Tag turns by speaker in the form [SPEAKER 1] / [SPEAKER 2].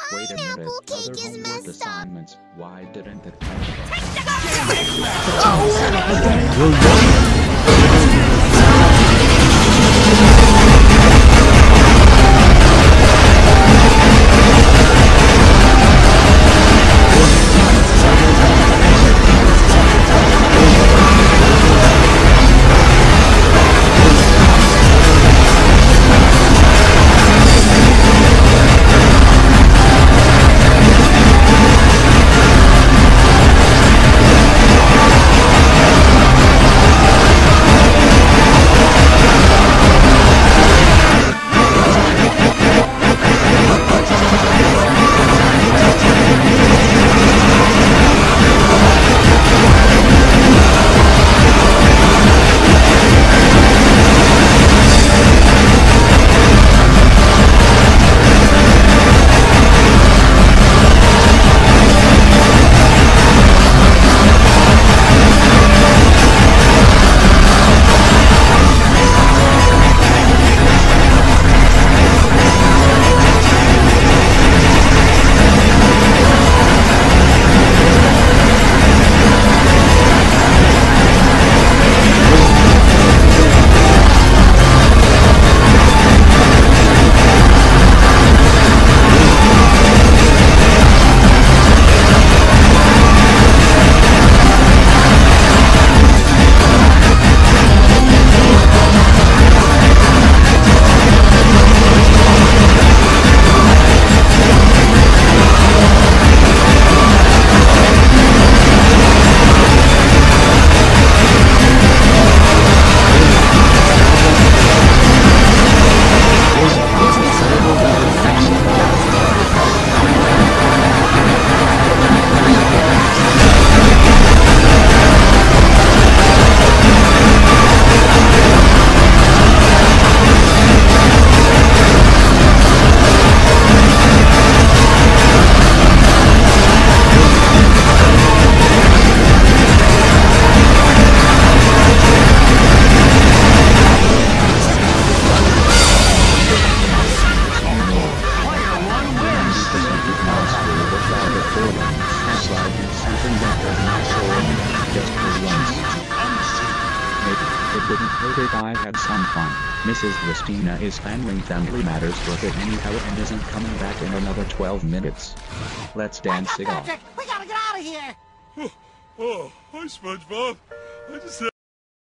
[SPEAKER 1] Wait a minute,
[SPEAKER 2] Pineapple cake
[SPEAKER 1] other
[SPEAKER 2] is
[SPEAKER 1] homework
[SPEAKER 2] messed up.
[SPEAKER 1] assignments, why didn't it It wouldn't hurt if I had some fun. Mrs. Christina is handling family matters for good anyhow and isn't coming back in another 12 minutes. Let's dance it off.
[SPEAKER 3] We gotta get out of here!
[SPEAKER 4] Oh, hi SpongeBob. I just